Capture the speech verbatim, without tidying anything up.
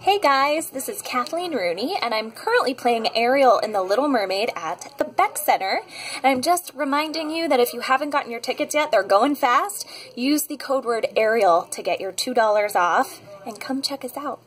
Hey guys, this is Kathleen Rooney, and I'm currently playing Ariel in the Little Mermaid at the Beck Center. And I'm just reminding you that if you haven't gotten your tickets yet, they're going fast. Use the code word Ariel to get your two dollars off, and come check us out.